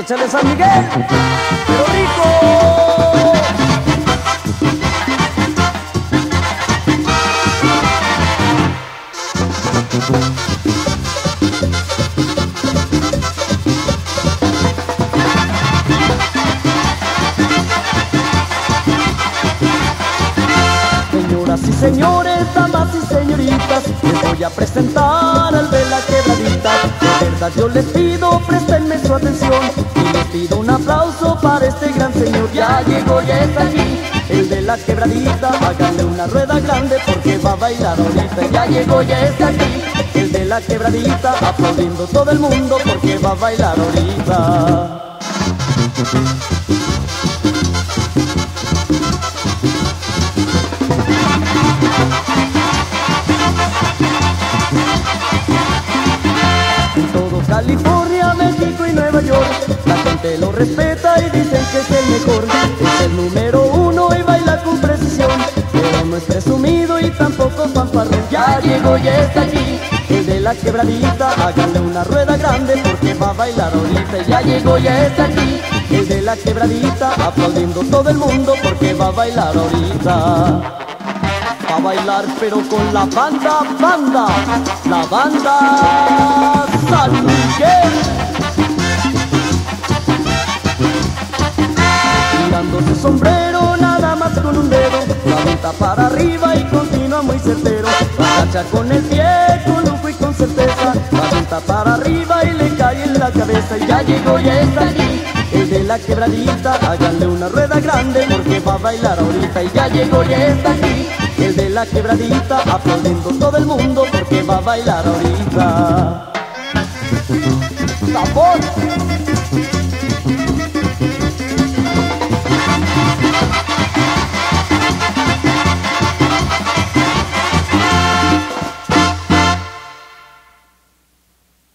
Échale San Miguel, pero rico. Señoras y señores, damas y señoritas, les voy a presentar al de la quebradita. De verdad yo les pido, préstenme su atención y les pido un aplauso para este gran señor. Ya llegó, ya está aquí, el de la quebradita. Háganle una rueda grande porque va a bailar ahorita. Ya llegó, ya está aquí, el de la quebradita. Aplaudiendo todo el mundo porque va a bailar ahorita. En todo California, México y Nueva York, la gente lo respeta y dicen que es el mejor. Es el número uno y baila con precisión, pero no es presumido y tampoco fanfarrón. Ya llegó, ya está aquí, el de la quebradita. Háganle una rueda grande porque va a bailar ahorita. Ya llegó, ya está aquí, el de la quebradita. Aplaudiendo todo el mundo porque va a bailar ahorita. Va a bailar pero con la banda, la banda San Miguel. Tirando su sombrero nada más con un dedo, la avienta para arriba y continúa muy certero. Agacha con el pie, con lujo y con certeza, la avienta para arriba y le cae en la cabeza. Y ya llegó, ya está aquí, el de la quebradita. Háganle una rueda grande porque va a bailar ahorita. Y ya llegó, ya está aquí, el de la quebradita. Aplaudiendo todo el mundo porque va a bailar ahorita.